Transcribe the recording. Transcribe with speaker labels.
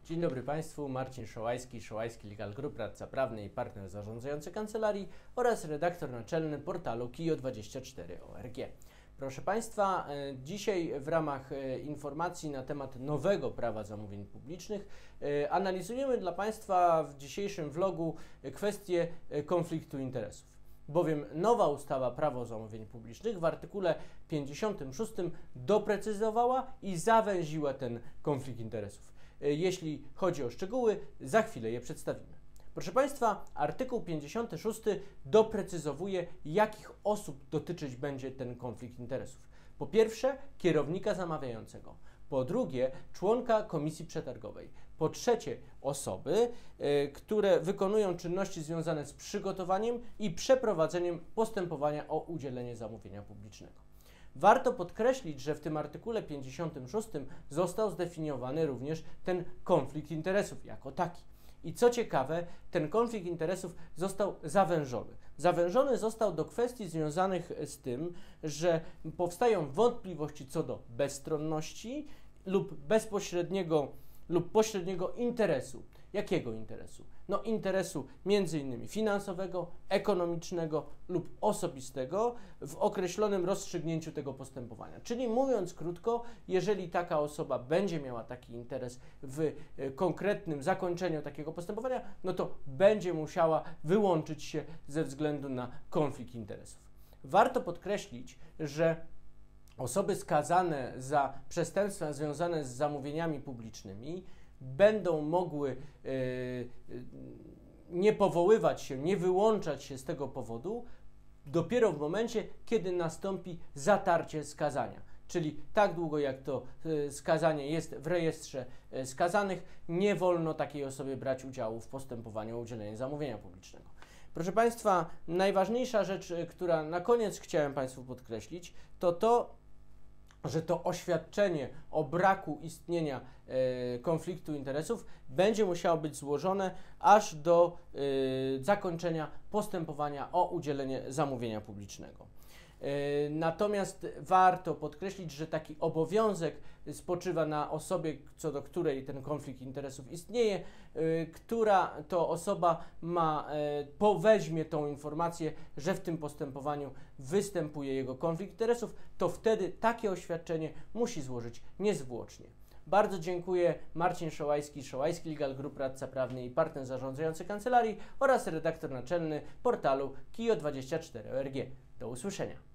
Speaker 1: Dzień dobry Państwu, Marcin Szołajski, Szołajski Legal Group, radca prawny i partner zarządzający kancelarii oraz redaktor naczelny portalu KIO24.org. Proszę Państwa, dzisiaj w ramach informacji na temat nowego prawa zamówień publicznych analizujemy dla Państwa w dzisiejszym vlogu kwestię konfliktu interesów. Bowiem nowa ustawa Prawo zamówień publicznych w artykule 56 doprecyzowała i zawęziła ten konflikt interesów. Jeśli chodzi o szczegóły, za chwilę je przedstawimy. Proszę Państwa, artykuł 56 doprecyzowuje, jakich osób dotyczyć będzie ten konflikt interesów. Po pierwsze, kierownika zamawiającego. Po drugie, członka komisji przetargowej. Po trzecie, osoby, które wykonują czynności związane z przygotowaniem i przeprowadzeniem postępowania o udzielenie zamówienia publicznego. Warto podkreślić, że w tym artykule 56 został zdefiniowany również ten konflikt interesów jako taki. I co ciekawe, ten konflikt interesów został zawężony. Zawężony został do kwestii związanych z tym, że powstają wątpliwości co do bezstronności lub bezpośredniego lub pośredniego interesu. Jakiego interesu? No interesu między innymi finansowego, ekonomicznego lub osobistego w określonym rozstrzygnięciu tego postępowania. Czyli mówiąc krótko, jeżeli taka osoba będzie miała taki interes w konkretnym zakończeniu takiego postępowania, no to będzie musiała wyłączyć się ze względu na konflikt interesów. Warto podkreślić, że osoby skazane za przestępstwa związane z zamówieniami publicznymi będą mogły nie powoływać się, nie wyłączać się z tego powodu dopiero w momencie, kiedy nastąpi zatarcie skazania. Czyli tak długo jak to skazanie jest w rejestrze skazanych, nie wolno takiej osobie brać udziału w postępowaniu o udzielenie zamówienia publicznego. Proszę Państwa, najważniejsza rzecz, która na koniec chciałem Państwu podkreślić, to to, że to oświadczenie o braku istnienia konfliktu interesów będzie musiało być złożone aż do zakończenia postępowania o udzielenie zamówienia publicznego. Natomiast warto podkreślić, że taki obowiązek spoczywa na osobie, co do której ten konflikt interesów istnieje, która to osoba weźmie tą informację, że w tym postępowaniu występuje jego konflikt interesów, to wtedy takie oświadczenie musi złożyć niezwłocznie. Bardzo dziękuję. Marcin Szołajski, Szołajski Legal Group, radca prawny i partner zarządzający kancelarii oraz redaktor naczelny portalu KIO24.org. Do usłyszenia.